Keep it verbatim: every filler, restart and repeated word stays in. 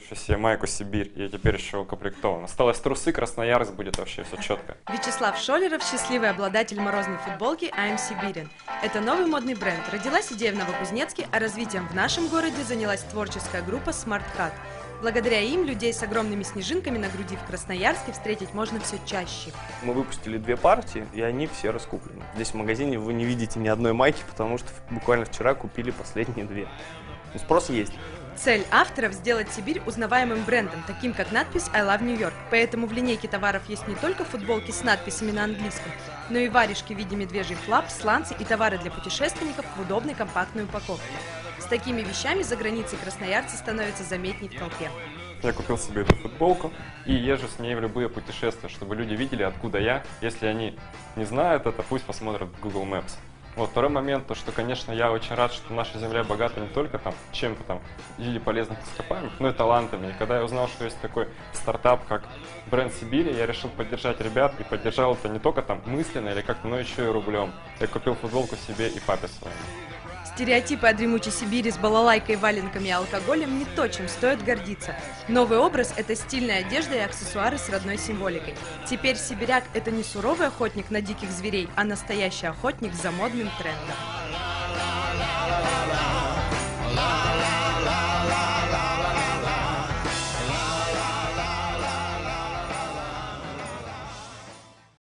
что себе майку «Сибирь», я теперь еще укомплектован. Осталось трусы, Красноярск, будет вообще все четко. Вячеслав Шолеров – счастливый обладатель морозной футболки «I'm Siberian». Это новый модный бренд. Родилась идея в Новокузнецке, а развитием в нашем городе занялась творческая группа Smart Cut. Благодаря им людей с огромными снежинками на груди в Красноярске встретить можно все чаще. Мы выпустили две партии, и они все раскуплены. Здесь в магазине вы не видите ни одной майки, потому что буквально вчера купили последние две. Но спрос есть. Цель авторов – сделать Сибирь узнаваемым брендом, таким как надпись «I love New York». Поэтому в линейке товаров есть не только футболки с надписями на английском, но и варежки в виде медвежьих лап, сланцы и товары для путешественников в удобной компактной упаковке. С такими вещами за границей красноярцы становятся заметней в толпе. Я купил себе эту футболку и езжу с ней в любые путешествия, чтобы люди видели, откуда я. Если они не знают это, пусть посмотрят в Google Maps. Вот второй момент, то что, конечно, я очень рад, что наша земля богата не только там чем-то там или полезных ископаемых, но и талантами. И когда я узнал, что есть такой стартап, как бренд Сибири, я решил поддержать ребят и поддержал это не только там мысленно или как-то, но еще и рублем. Я купил футболку себе и папе своему. Стереотипы о дремучей Сибири с балалайкой, валенками и алкоголем не то, чем стоит гордиться. Новый образ – это стильная одежда и аксессуары с родной символикой. Теперь сибиряк – это не суровый охотник на диких зверей, а настоящий охотник за модным трендом.